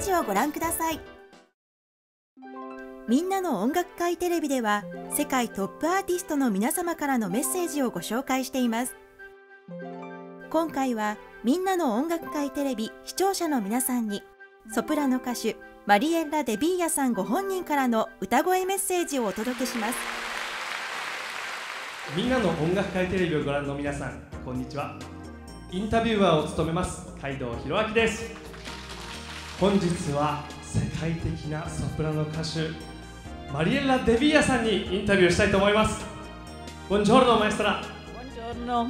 ジをご覧ください。みんなの音楽会テレビでは、世界トップアーティストの皆様からのメッセージをご紹介しています。今回はみんなの音楽会テレビ視聴者の皆さんに、ソプラノ歌手マリエッラ・デビーヤさんご本人からの歌声メッセージをお届けします。 みんなの音楽会テレビをご覧の皆さん、こんにちは。インタビュアーを務めます海道弘明です。本日は世界的なソプラノ歌手マリエッラ・デビーヤさんにインタビューしたいと思います。Buongiorno maestra。 Buongiorno。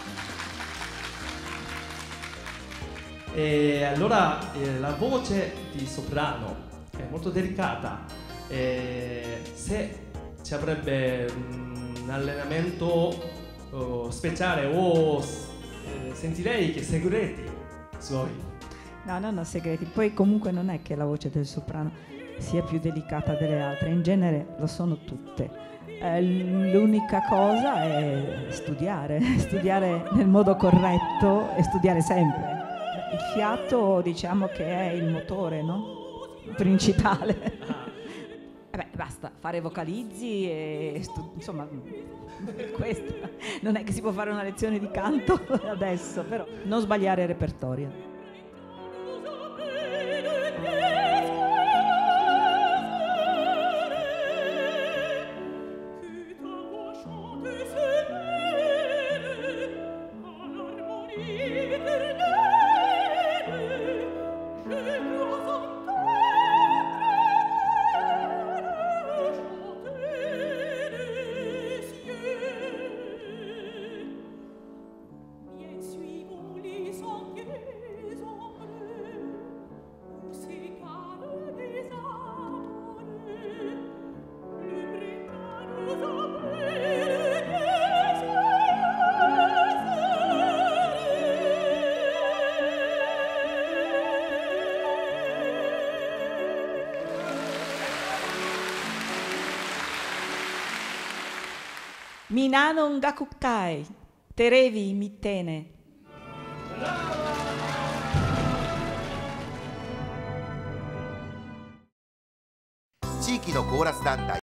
Allora la voce di soprano è molto delicata, se ci avrebbe un allenamento speciale o sentirei che segreti suoi. No, non ho segreti. Poi comunque non è che la voce del soprano sia più delicata delle altre, in genere lo sono tutte. L'unica cosa è studiare nel modo corretto e studiare sempre. Il fiato diciamo che è il motore, no? Principale. Basta fare vocalizzi e insomma questa non è che si può fare una lezione di canto adesso, però non sbagliare il repertorio. Minanon Gakukai, Terevi Mittene. 地域のコーラス団体